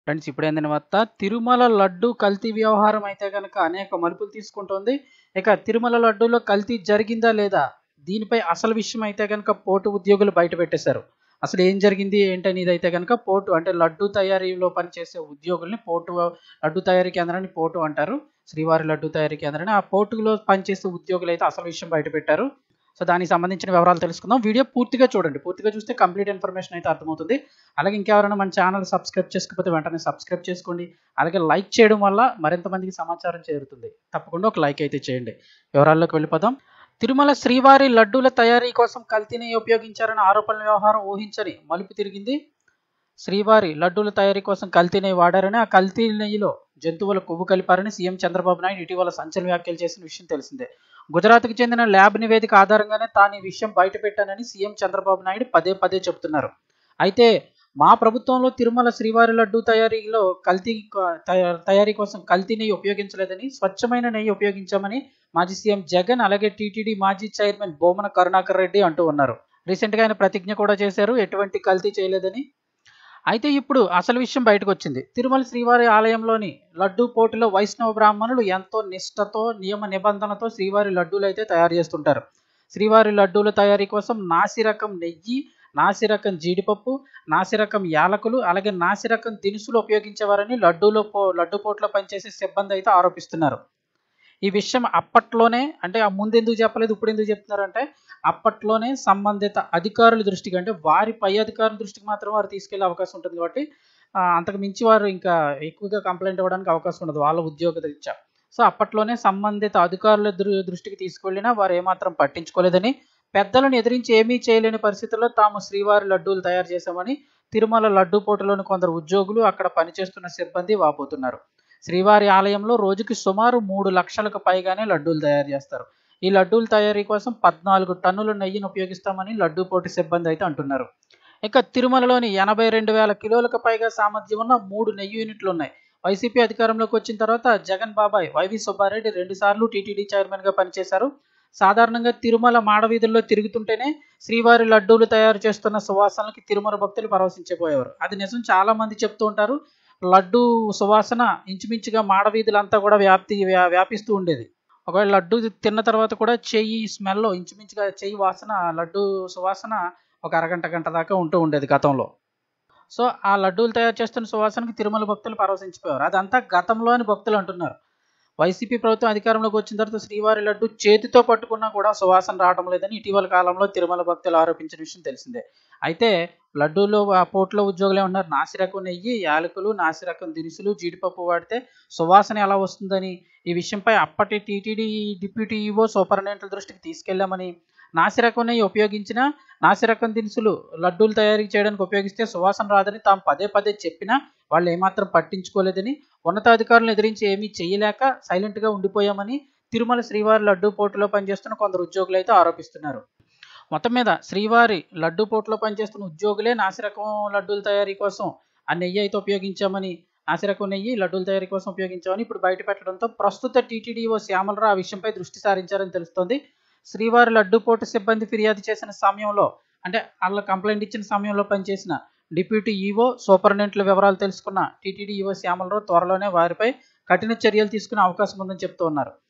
Friends ఇప్పుడేందని వార్త తిరుమల లడ్డు కల్తీ వ్యవహారం అయితే గనక అనేక మలుపులు తీసుకుంటోంది. ఇక తిరుమల లడ్డూలో కల్తీ జరిగిందా లేదా? దీనిపై అసలు విషయం అయితే గనక పోర్టు ఉద్యోగులు బయట పెట్టేశారు. అసలు ఏం జరిగింది ఏంటనేది అయితే గనక పోర్టు అంటే లడ్డు తయారీలో పనిచేసే ఉద్యోగుల్ని లడ్డు తయారీ కేంద్రాన్ని పోర్టు అంటారు. శ్రీవారి లడ్డు తయారీ కేంద్రాన్ని. ఆ పోర్టులో పనిచేసే ఉద్యోగులైతే అసలు విషయం బయట పెట్టారు. సో దానికి సంబంధించిన వివరాలు తెలుసుకుందాం. వీడియో పూర్తిగా చూడండి. పూర్తిగా చూస్తే కంప్లీట్ ఇన్ఫర్మేషన్ అయితే అర్థమవుతుంది. అలాగే ఇంకెవరైనా మన ఛానల్ సబ్స్క్రైబ్ చేసుకోకపోతే వెంటనే సబ్స్క్రైబ్ చేసుకోండి. అలాగే లైక్ చేయడం వల్ల మరింత మందికి సమాచారం చేరుతుంది. తప్పకుండా ఒక లైక్ అయితే చేయండి. వివరాల్లోకి వెళ్ళిపోదాం. తిరుమల శ్రీవారి లడ్డూల తయారీ కోసం కల్తీని ఉపయోగించారన్న ఆరోపణల వ్యవహారం ఊహించని మలుపు తిరిగింది. శ్రీవారి లడ్డూల తయారీ కోసం కల్తీ నెయ్యి వాడారని, ఆ కల్తీ నెయ్యిలో జంతువుల కొవ్వు కలిపారని సీఎం చంద్రబాబు నాయుడు ఇటీవల సంచలన వ్యాఖ్యలు చేసిన విషయం తెలిసిందే. గుజరాత్కు చెందిన ల్యాబ్ నివేదిక ఆధారంగానే తాను ఈ విషయం బయటపెట్టానని సీఎం చంద్రబాబు నాయుడు పదే పదే చెబుతున్నారు. అయితే మా ప్రభుత్వంలో తిరుమల శ్రీవారి లడ్డూ తయారీలో తయారీ కోసం కల్తీ నెయ్యి ఉపయోగించలేదని, స్వచ్ఛమైన నెయ్యి ఉపయోగించామని మాజీ సీఎం జగన్ అలాగే టీటీడీ మాజీ చైర్మన్ బొమ్మన కరుణాకర్ రెడ్డి అంటూ ఉన్నారు. రీసెంట్గా ఆయన ప్రతిజ్ఞ కూడా చేశారు, ఎటువంటి కల్తీ చేయలేదని. అయితే ఇప్పుడు అసలు విషయం బయటకు వచ్చింది. తిరుమల శ్రీవారి ఆలయంలోని లడ్డూ పోటీలో వైష్ణవ బ్రాహ్మణులు ఎంతో నిష్ఠతో నియమ నిబంధనలతో శ్రీవారి లడ్డూలు అయితే తయారు చేస్తుంటారు. శ్రీవారి లడ్డూల తయారీ కోసం నాసిరకం నెయ్యి, నాసిరకం జీడిపప్పు, నాసిరకం యాలకులు అలాగే నాసిరకం దినుసులు ఉపయోగించేవారని లడ్డూ పోట్లో పనిచేసే సిబ్బంది అయితే ఆరోపిస్తున్నారు. ఈ విషయం అప్పట్లోనే అంటే ఆ ముందు ఎందుకు చెప్పలేదు, ఇప్పుడు ఎందుకు చెప్తున్నారంటే అప్పట్లోనే సంబంధిత అధికారుల దృష్టికి అంటే వారి పై అధికారుల దృష్టికి మాత్రం వారు తీసుకెళ్లే అవకాశం ఉంటుంది కాబట్టి అంతకు మించి వారు ఇంకా ఎక్కువగా కంప్లైంట్ ఇవ్వడానికి అవకాశం ఉండదు వాళ్ళ ఉద్యోగ రీత్యా. సో అప్పట్లోనే సంబంధిత అధికారుల దృష్టికి తీసుకెళ్లినా వారు ఏమాత్రం పట్టించుకోలేదని, పెద్దలను ఎదిరించి ఏమీ చేయలేని పరిస్థితుల్లో తాము శ్రీవారి లడ్డూలు తయారు చేశామని తిరుమల లడ్డూ పోటీలోని కొందరు ఉద్యోగులు అక్కడ పనిచేస్తున్న సిబ్బంది వాపోతున్నారు. శ్రీవారి ఆలయంలో రోజుకి సుమారు 3 లక్షలకు పైగానే లడ్డూలు తయారు చేస్తారు. ఈ లడ్డూల తయారీ కోసం 14 టన్నుల నెయ్యిని ఉపయోగిస్తామని లడ్డూ పోటీ సిబ్బంది అయితే అంటున్నారు. ఇక తిరుమలలోని 82,000 కిలోలకు పైగా సామర్థ్యం ఉన్న 3 నెయ్యి యూనిట్లు ఉన్నాయి. వైసీపీ అధికారంలోకి వచ్చిన తర్వాత జగన్ బాబాయ్ వైవి సుబ్బారెడ్డి 2 సార్లు టీటీడీ చైర్మన్గా పనిచేశారు. సాధారణంగా తిరుమల మాడవీధుల్లో తిరుగుతుంటేనే శ్రీవారి లడ్డూలు తయారు చేస్తున్న సువాసనలకి తిరుమల భక్తులు పరవశించిపోయేవారు. అది నిజం, చాలా మంది చెప్తూ ఉంటారు. లడ్డు సువాసన ఇంచుమించుగా మాడవీధులంతా కూడా వ్యాపిస్తూ ఉండేది. ఒకవేళ లడ్డు తిన్న తర్వాత కూడా చెయ్యి స్మెల్ ఇంచుమించుగా చెయ్యి వాసన లడ్డు సువాసన ఒక అరగంట గంట దాకా ఉంటూ ఉండేది గతంలో. సో ఆ లడ్డూలు తయారు చేస్తున్న సువాసనకి తిరుమల భక్తులు పరవశించిపోయారు. అదంతా గతంలో అని భక్తులు అంటున్నారు. వైసీపీ ప్రభుత్వం అధికారంలోకి వచ్చిన తర్వాత శ్రీవారి లడ్డు చేతితో పట్టుకున్నా కూడా సువాసన రావడం లేదని ఇటీవల కాలంలో తిరుమల భక్తులు ఆరోపించిన విషయం తెలిసిందే. అయితే లడ్డూలో ఆ పోర్టులో ఉద్యోగులు ఏమన్నారు, నాసిరకం నెయ్యి, యాలకులు, నాసిరకం దినుసులు, జీడిపప్పు వాడితే సువాసన ఎలా వస్తుందని ఈ విషయంపై అప్పటి టీటీడీ డిప్యూటీ ఈవో సూపరింటెండెంట్ల దృష్టికి తీసుకెళ్లామని, నాసిరకం నెయ్యి ఉపయోగించిన నాసిరకం దినుసులు లడ్డూలు తయారీ చేయడానికి ఉపయోగిస్తే సువాసన రాదని తాము పదే పదే చెప్పినా వాళ్ళు ఏమాత్రం పట్టించుకోలేదని, ఉన్నతాధికారులను ఎదిరించి ఏమీ చేయలేక సైలెంట్గా ఉండిపోయామని తిరుమల శ్రీవారి లడ్డూ పోటీలో పనిచేస్తున్న కొందరు ఉద్యోగులు అయితే ఆరోపిస్తున్నారు. మొత్తం మీద శ్రీవారి లడ్డూ పోటీలో పనిచేస్తున్న ఉద్యోగులే నాసిరకం లడ్డూల తయారీ కోసం ఆ నెయ్యి అయితే ఉపయోగించామని, నాసిరకం నెయ్యి లడ్డూల తయారీ కోసం ఉపయోగించామని ఇప్పుడు బయట పెట్టడంతో ప్రస్తుత టీటీడీఓ శ్యామలరావు ఆ విషయంపై దృష్టి సారించారని తెలుస్తోంది. శ్రీవారి లడ్డూ పోటీ సిబ్బంది ఫిర్యాదు చేసిన సమయంలో అంటే వాళ్ళ కంప్లైంట్ ఇచ్చిన సమయంలో పనిచేసిన డిప్యూటీ ఈవో సూపరింటెండెంట్ల వివరాలు తెలుసుకున్న టీటీడీ ఈవో శ్యామలరావు త్వరలోనే వారిపై కఠిన చర్యలు తీసుకునే అవకాశం ఉందని చెప్తూ ఉన్నారు.